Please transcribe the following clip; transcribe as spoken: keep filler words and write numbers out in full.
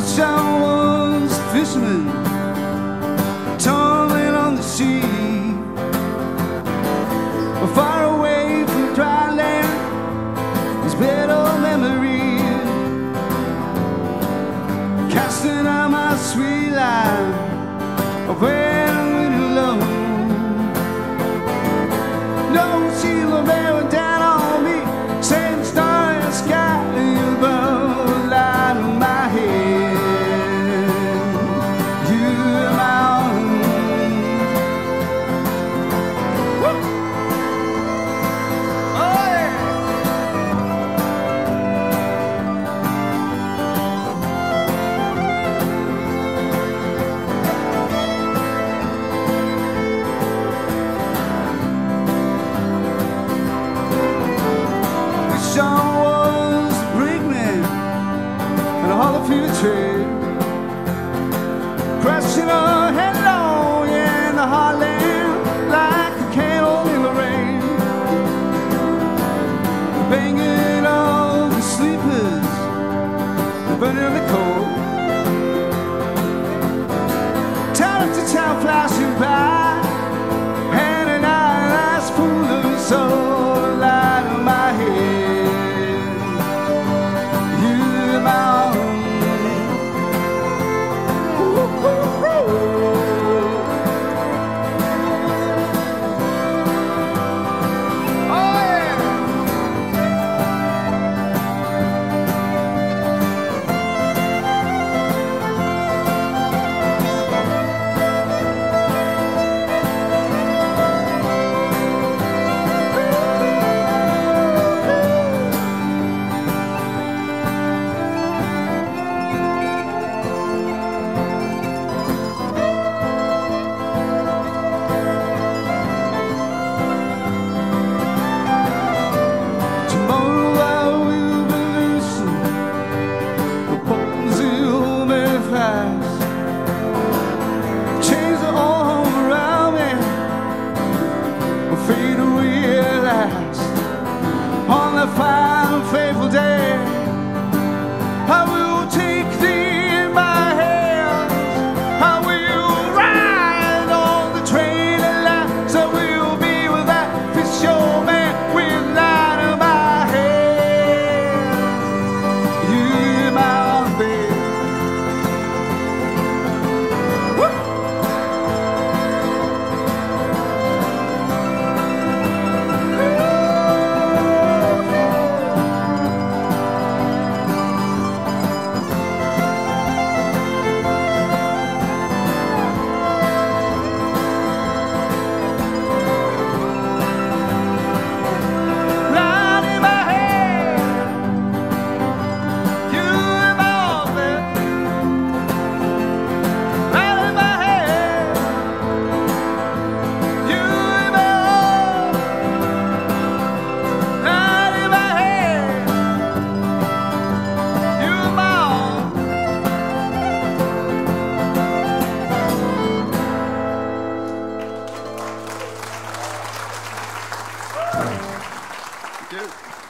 I was a fisherman, tumbling on the sea, far away from dry land, this better memory, casting out my sweet line when I'm really alone. No sea will bear down on me, same star in the sky above the line of my head. You're my own. Woo! Oh yeah! Wish I was a brakeman and a Hall of Fame trade, crashing a headlong in the heartland like a candle in the rain, banging all the sleepers, burning the coal, town to town flashing by, and an eyelash full of soul, light of my head. You're my own. Chains are all around me, afraid to realize on that fine, fateful day I will take thee in my hands. I will ride on the train of life, so we'll be with that fisherman with light in my hand. You're my baby. Thank you.